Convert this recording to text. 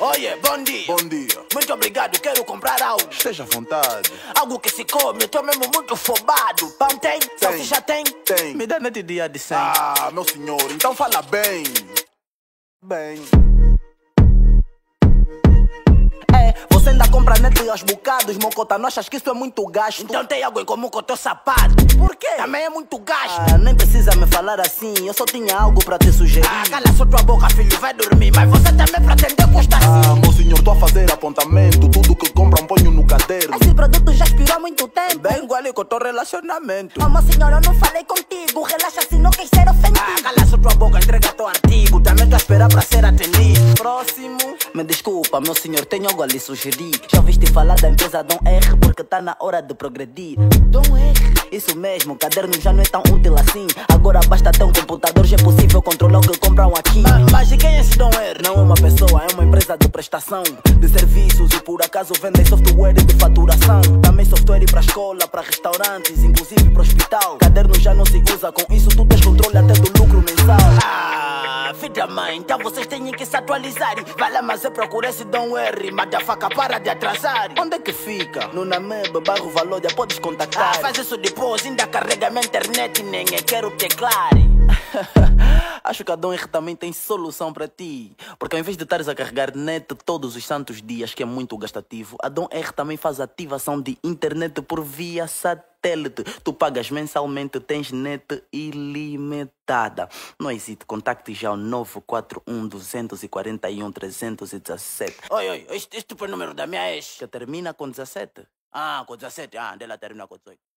Oye, bom dia. Bom dia. Muito obrigado, quero comprar algo. Esteja à vontade. Algo que se come, eu tô mesmo muito fobado. Pão tem? Salsicha tem? Tem. Me dá net dia de 100. Ah, meu senhor, então fala bem. Bem. Você ainda compra net aos bocados, mocota, não achas que isso é muito gasto? Então tem algo em comum com o teu sapato. Por quê? Também é muito gasto. Nem precisa me falar assim, eu só tinha algo pra te sugerir. Cala só tua boca, filho, vai dormir. Mas você também pretende custa assim. Meu senhor, tô a fazer apontamento. Tudo que compram ponho no caderno. Esse produto já expirou há muito tempo. Bem igual com o teu relacionamento. Meu senhor, eu não falei contigo. Relaxa se não quer ser ofendido. Cala só tua boca, entrega teu artigo. Também tô a esperar pra ser atendido. Próximo. Me desculpa, meu senhor, tenho algo a lhe sugerir. Já ouviste falar da empresa Dom R? Porque tá na hora de progredir. Dom R? Isso mesmo, o caderno já não é tão útil assim. Agora basta ter um computador, já é possível controlar o que compram aqui. Mas e quem é esse Dom R? Não é uma pessoa, é uma empresa de prestação de serviços e por acaso vendem software de faturação. Também software para escola, para restaurantes, inclusive para hospital. Caderno já não se usa, com isso tu tens controle até do lucro mensal. Filha mãe, então vocês têm que se atualizar. Vai lá, mas eu procuro esse Dom R. Madafaca, para de atrasar. Onde é que fica? No Namebe, bairro Valódia, podes contactar. Faz isso depois, ainda carrega minha internet, nem eu quero teclar. Acho que a Dom R também tem solução para ti. Porque ao invés de estares a carregar net todos os santos dias, que é muito gastativo, a Dom R também faz ativação de internet por via satélite. Tu pagas mensalmente, tens net ilimitada. Não hesite, contacte já o 941 241 317. Oi, este foi o número da minha ex. Que termina com 17? Com 17, dela termina com 18.